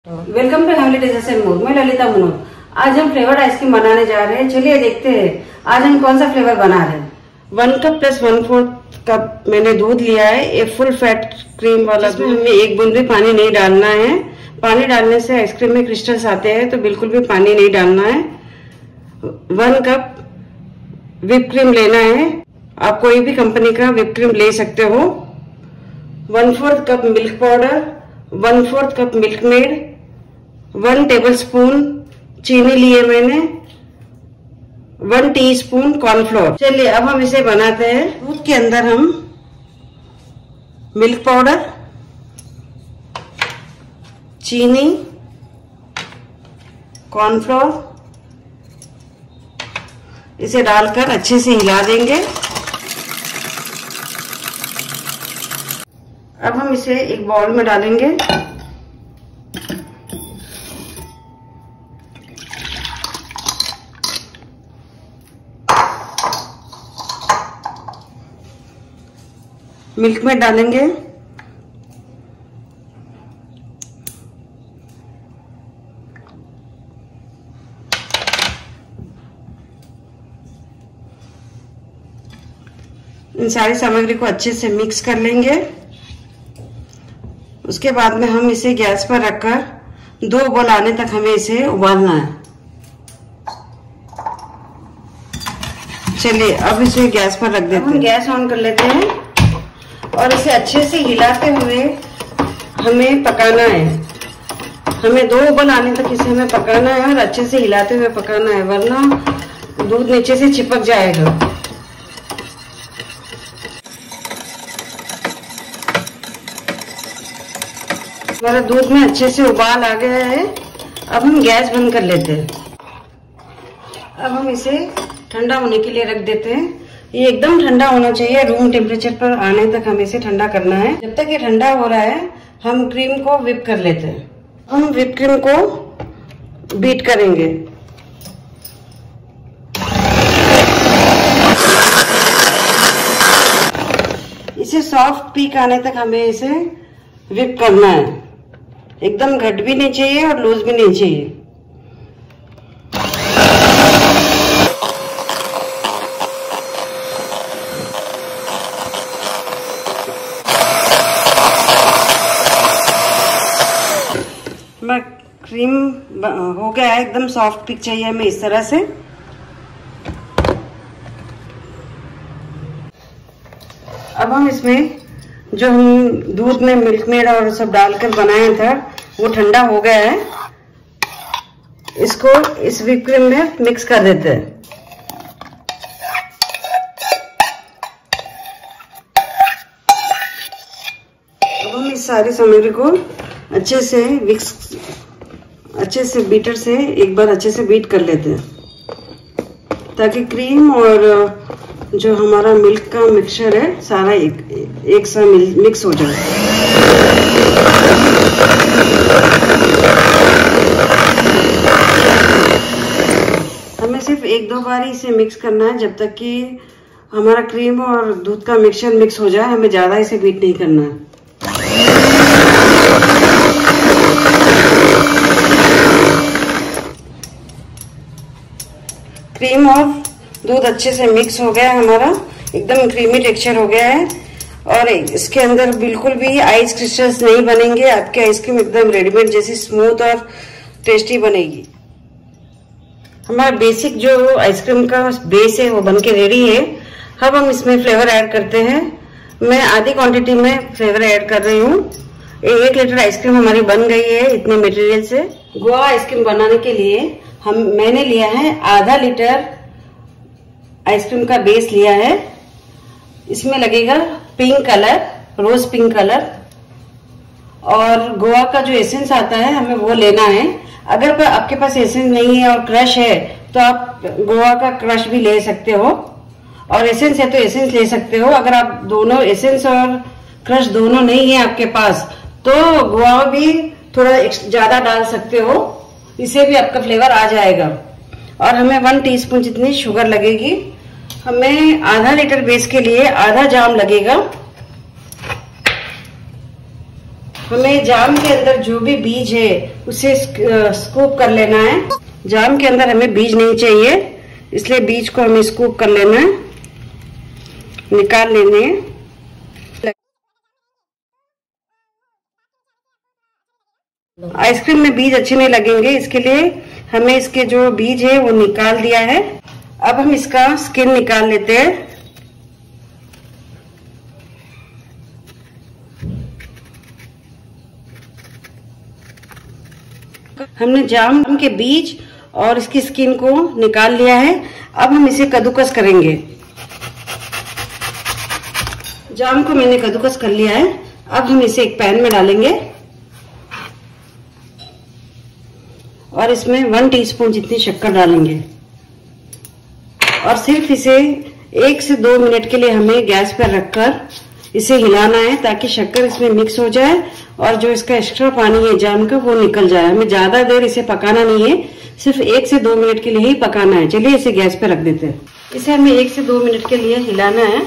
Welcome to family design mood. मैं ललिता मनोज। आज हम फ्लेवर्ड आइसक्रीम बनाने जा रहे हैं। चलिए देखते हैं आज हम कौन सा फ्लेवर बना रहे हैं। 1 कप प्लस 1/4 कप मैंने दूध लिया है। एक फुल फैट क्रीम वाला दूध। हमें एक बूंद भी पानी नहीं डालना है। पानी डालने से आइसक्रीम में क्रिस्टल्स आते हैं, तो बिल्कुल भी पानी नहीं डालना है। 1 कप व्हिप क्रीम लेना है। आप कोई भी कंपनी का व्हिप क्रीम ले सकते हो। 1/4 cup milk powder, 1/4 cup Milkmaid, 1 tablespoon चीनी लिए मैंने, 1 टीस्पून कॉर्नफ्लोर। चलिए अब हम इसे बनाते हैं। दूध के अंदर हम मिल्क पाउडर, चीनी, कॉर्नफ्लोर इसे डालकर अच्छे से हिला देंगे। अब हम इसे एक बाउल में डालेंगे। मिल्क में डालेंगे, इन सारी सामग्री को अच्छे से मिक्स कर लेंगे। उसके बाद में हम इसे गैस पर रखकर 2 उबाल आने तक हमें इसे उबालना है। चलिए अब इसे गैस पर रख देते हैं। हम गैस ऑन कर लेते हैं और इसे अच्छे से हिलाते हुए हमें पकाना है। हमें 2 उबाल आने तक इसे हमें पकाना है और अच्छे से हिलाते हुए पकाना है, वरना दूध नीचे से चिपक जाएगा। हमारा दूध में अच्छे से उबाल आ गया है। अब हम गैस बंद कर लेते हैं। अब हम इसे ठंडा होने के लिए रख देते हैं। ये एकदम ठंडा होना चाहिए। रूम टेम्परेचर पर आने तक हमें इसे ठंडा करना है। जब तक ये ठंडा हो रहा है हम क्रीम को व्हिप कर लेते हैं। हम व्हिप क्रीम को बीट करेंगे। इसे सॉफ्ट पीक आने तक हमें इसे व्हिप करना है। एकदम घट भी नहीं चाहिए और लूज भी नहीं चाहिए। क्रीम हो गया है, एकदम सॉफ्ट पीक चाहिए हमें इस तरह से। अब हम इसमें जो हम दूध में मिल्क मेड और सब डालकर बनाया था वो ठंडा हो गया है। इसको इस व्हिप क्रीम में मिक्स कर देते हैं। अब हम इस सारी सामग्री को अच्छे से बीटर से एक बार अच्छे से बीट कर लेते हैं, ताकि क्रीम और जो हमारा मिल्क का मिक्सचर है सारा एक साथ मिक्स हो जाए। हमें सिर्फ 1-2 बार ही इसे मिक्स करना है, जब तक कि हमारा क्रीम और दूध का मिक्सचर मिक्स हो जाए। हमें ज्यादा इसे बीट नहीं करना है। क्रीम और दूध अच्छे से मिक्स हो गया है, हमारा एकदम क्रीमी टेक्सचर हो गया है। और इसके अंदर बिल्कुल भी आइस क्रिस्टल्स नहीं बनेंगे। आपकी आइसक्रीम एकदम रेडीमेड जैसी स्मूथ और टेस्टी बनेगी। हमारा बेसिक जो आइसक्रीम का बेस है वो बनके रेडी है। अब हम इसमें फ्लेवर ऐड करते हैं। मैं आधी क्वांटिटी में फ्लेवर ऐड कर रही हूँ। 1 लीटर आइसक्रीम हमारी बन गई है इतने मटेरियल से। गोवा आइसक्रीम बनाने के लिए मैंने लिया है आधा लीटर आइसक्रीम का बेस लिया है। इसमें लगेगा pink colour, rose pink colour, और गोवा का जो एसेंस आता है हमें वो लेना है। अगर आपके पास एसेंस नहीं है और क्रश है तो आप गोवा का क्रश भी ले सकते हो, और एसेंस है तो एसेंस ले सकते हो। अगर आप दोनों एसेंस और क्रश दोनों नहीं है आपके पास तो गोवा भी थोड़ा ज्यादा डाल सकते हो, इससे भी आपका फ्लेवर आ जाएगा। और हमें 1 टीस्पून जितनी शुगर लगेगी। हमें आधा लीटर बेस के लिए आधा जाम लगेगा। हमें जाम के अंदर जो भी बीज है उसे स्कूप कर लेना है। जाम के अंदर हमें बीज नहीं चाहिए, इसलिए बीज को हमें स्कूप कर लेना है, निकाल लेने हैं। आइसक्रीम में बीज अच्छे नहीं लगेंगे, इसके लिए हमें इसके जो बीज है वो निकाल दिया है। अब हम इसका स्किन निकाल लेते हैं। हमने जाम के बीज और इसकी स्किन को निकाल लिया है। अब हम इसे कद्दूकस करेंगे। जाम को मैंने कद्दूकस कर लिया है। अब हम इसे एक पैन में डालेंगे और इसमें 1 टीस्पून जितनी शक्कर डालेंगे और सिर्फ इसे 1 से 2 मिनट के लिए हमें गैस पर रखकर इसे हिलाना है, ताकि शक्कर इसमें मिक्स हो जाए और जो इसका एक्स्ट्रा पानी है जाम का वो निकल जाए। हमें ज्यादा देर इसे पकाना नहीं है, सिर्फ 1 से 2 मिनट के लिए ही पकाना है। चलिए इसे गैस पे रख देते हैं। इसे हमें 1 से 2 मिनट के लिए हिलाना है,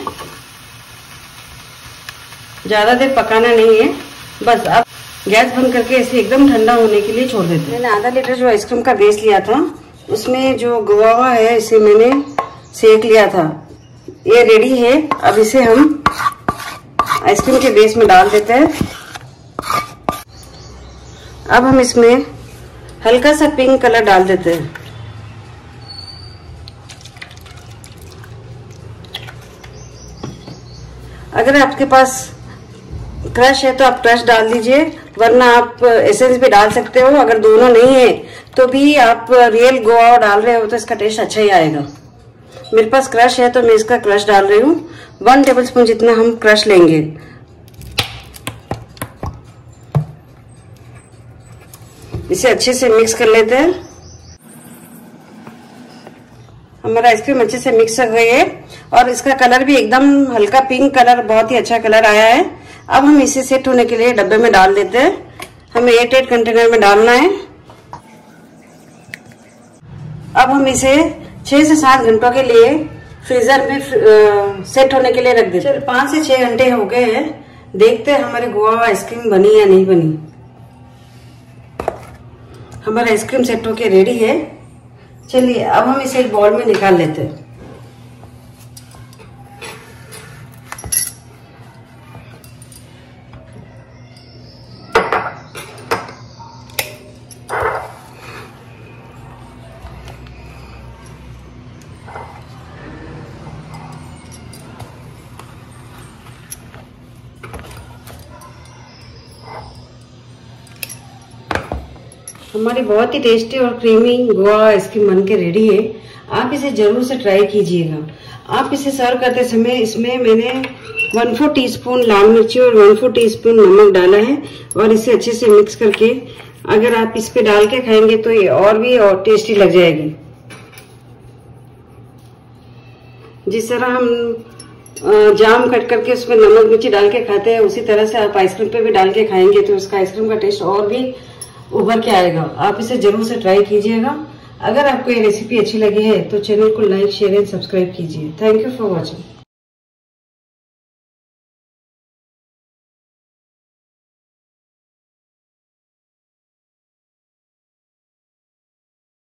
ज्यादा देर पकाना नहीं है। बस अब गैस बंद करके इसे एकदम ठंडा होने के लिए छोड़ देते हैं। मैंने आधा लीटर जो आइसक्रीम का बेस लिया था, उसमें जो गुआवा है इसे मैंने सेक लिया था। ये रेडी है। अब इसे हम आइसक्रीम के बेस में डाल देते हैं। अब हम इसमें हल्का सा पिंक कलर डाल देते हैं। अगर आपके पास क्रश है तो आप क्रश डाल दीजिए, वरना आप एसेंस भी डाल सकते हो। अगर दोनों नहीं है तो भी आप रियल गुआवा डाल रहे हो तो इसका टेस्ट अच्छा ही आएगा। मेरे पास क्रश है तो मैं इसका क्रश डाल रही हूँ। 1 टेबलस्पून जितना हम क्रश लेंगे। इसे अच्छे से मिक्स कर लेते हैं। हमारा आइसक्रीम अच्छे से मिक्स हो गई है और इसका कलर भी एकदम हल्का पिंक कलर, बहुत ही अच्छा कलर आया है। अब हम इसे सेट होने के लिए डब्बे में डाल देते हैं। हमें 8 कंटेनर में डालना है। अब हम इसे 6 से 7 घंटों के लिए फ्रीजर में सेट होने के लिए रख देते हैं। 5 से 6 घंटे हो गए हैं। देखते हैं हमारे गुआवा आइसक्रीम बनी या नहीं बनी। हमारा आइसक्रीम सेट होके रेडी है। चलिए अब हम इसे एक बाउल में निकाल लेते हैं। हमारी बहुत ही टेस्टी और क्रीमी गुआवा आइसक्रीम बनके रेडी है। आप इसे जरूर से ट्राई कीजिएगा। आप इसे सर्व करते समय इसमें मैंने 1/4 टीस्पून लाल मिर्ची और 1/4 टीस्पून नमक डाला है और इसे अच्छे से मिक्स करके अगर आप इस पे डाल के खाएंगे तो ये और भी और टेस्टी लग जाएगी। जिस तरह हम जाम कट करके उसमें नमक मिर्ची डाल के खाते हैं, उसी तरह से आप आइसक्रीम पे भी डाल के खाएंगे तो उसका आइसक्रीम का टेस्ट और भी उभर के आएगा। आप इसे जरूर से ट्राई कीजिएगा। अगर आपको ये रेसिपी अच्छी लगी है तो चैनल को लाइक, शेयर एंड सब्सक्राइब कीजिए। Thank you for watching.